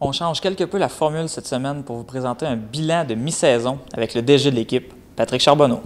On change quelque peu la formule cette semaine pour vous présenter un bilan de mi-saison avec le DG de l'équipe, Patrick Charbonneau.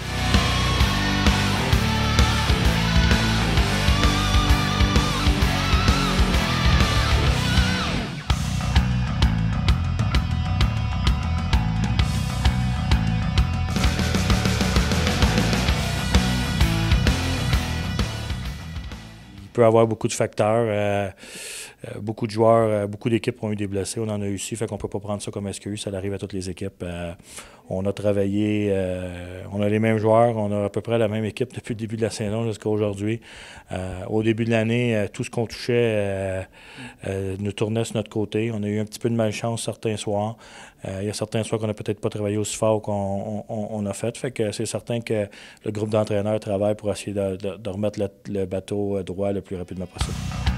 Il peut y avoir beaucoup de facteurs. Beaucoup de joueurs, beaucoup d'équipes ont eu des blessés. On en a eu ici, fait qu'on ne peut pas prendre ça comme excuse. Ça arrive à toutes les équipes. On a travaillé, on a les mêmes joueurs, on a à peu près la même équipe depuis le début de la saison jusqu'à aujourd'hui. Au début de l'année, tout ce qu'on touchait nous tournait sur notre côté. On a eu un petit peu de malchance certains soirs. Il y a certains soirs qu'on n'a peut-être pas travaillé aussi fort qu'on a fait. Fait que c'est certain que le groupe d'entraîneurs travaille pour essayer de remettre le bateau droit le plus rapidement possible.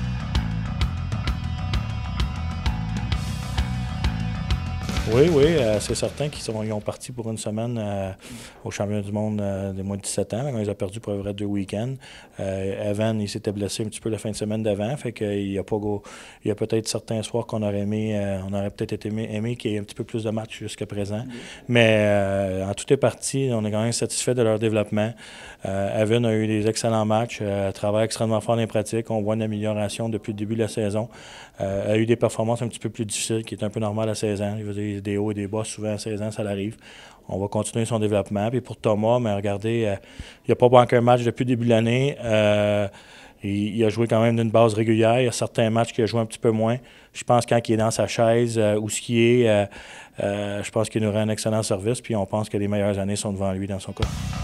Oui, c'est certain qu'ils ont parti pour une semaine au championnat du monde des moins de 17 ans. On les a perdus pour vrai 2 week-ends. Evan, il s'était blessé un petit peu la fin de semaine d'avant, fait qu'il y a peut-être certains soirs qu'on aurait aimé, on aurait peut-être aimé qu'il y ait un petit peu plus de matchs jusqu'à présent. Mais en tout est parti, on est quand même satisfait de leur développement. Evan a eu des excellents matchs, travaille extrêmement fort dans les pratiques. On voit une amélioration depuis le début de la saison. A eu des performances un petit peu plus difficiles, qui est un peu normal à 16 ans. Il veut dire, des hauts et des bas, souvent à 16 ans, ça l'arrive. On va continuer son développement. Puis pour Thomas, mais regardez, il n'a pas manqué un match depuis le début de l'année. Il a joué quand même d'une base régulière. Il y a certains matchs qu'il a joué un petit peu moins. Je pense quand il est dans sa chaise, où ce qui est, je pense qu'il nous rend un excellent service. Puis on pense que les meilleures années sont devant lui dans son cas.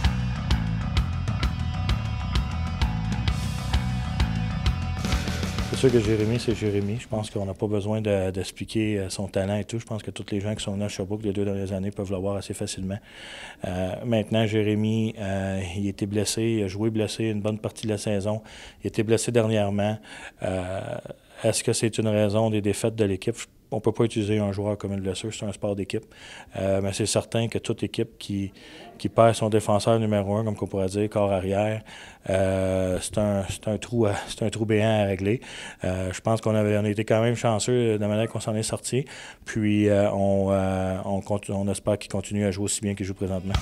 C'est sûr que Jérémy, c'est Jérémy. Je pense qu'on n'a pas besoin d'expliquer son talent et tout. Je pense que tous les gens qui sont venus à Sherbrooke les 2 dernières années peuvent le voir assez facilement. Maintenant, Jérémy, il était blessé, il a joué blessé une bonne partie de la saison. Il était blessé dernièrement. Est-ce que c'est une raison des défaites de l'équipe? On ne peut pas utiliser un joueur comme une blessure, c'est un sport d'équipe. Mais c'est certain que toute équipe qui perd son défenseur numéro 1, comme on pourrait dire, corps arrière, c'est un trou béant à régler. Je pense qu'on a été quand même chanceux de la manière qu'on s'en est sorti. Puis on espère qu'il continue à jouer aussi bien qu'il joue présentement.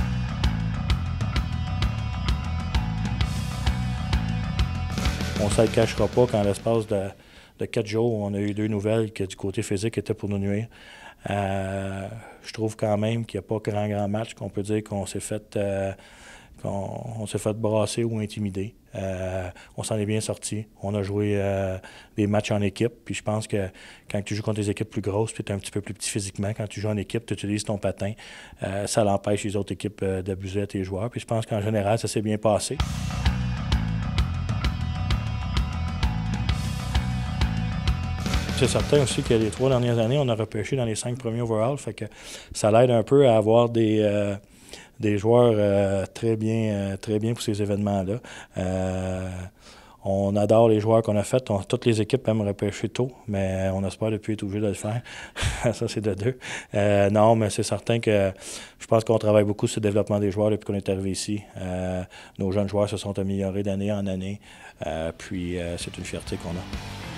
On ne se le cachera pas qu'en l'espace de 4 jours, on a eu 2 nouvelles qui, du côté physique, étaient pour nous nuire. Je trouve quand même qu'il n'y a pas grand match qu'on peut dire qu'on s'est fait brasser ou intimider. On s'en est bien sorti. On a joué des matchs en équipe. Puis je pense que quand tu joues contre des équipes plus grosses, tu es un petit peu plus petit physiquement. Quand tu joues en équipe, tu utilises ton patin. Ça l'empêche les autres équipes d'abuser à tes joueurs. Puis je pense qu'en général, ça s'est bien passé. C'est certain aussi que les 3 dernières années, on a repêché dans les 5 premiers overall, fait que ça l'aide un peu à avoir des joueurs très bien pour ces événements-là. On adore les joueurs qu'on a faits. Toutes les équipes aiment repêcher tôt, mais on espère depuis être obligé de le faire. Ça, c'est de 2. Non, mais c'est certain que je pense qu'on travaille beaucoup sur le développement des joueurs depuis qu'on est arrivé ici. Nos jeunes joueurs se sont améliorés d'année en année. Puis c'est une fierté qu'on a.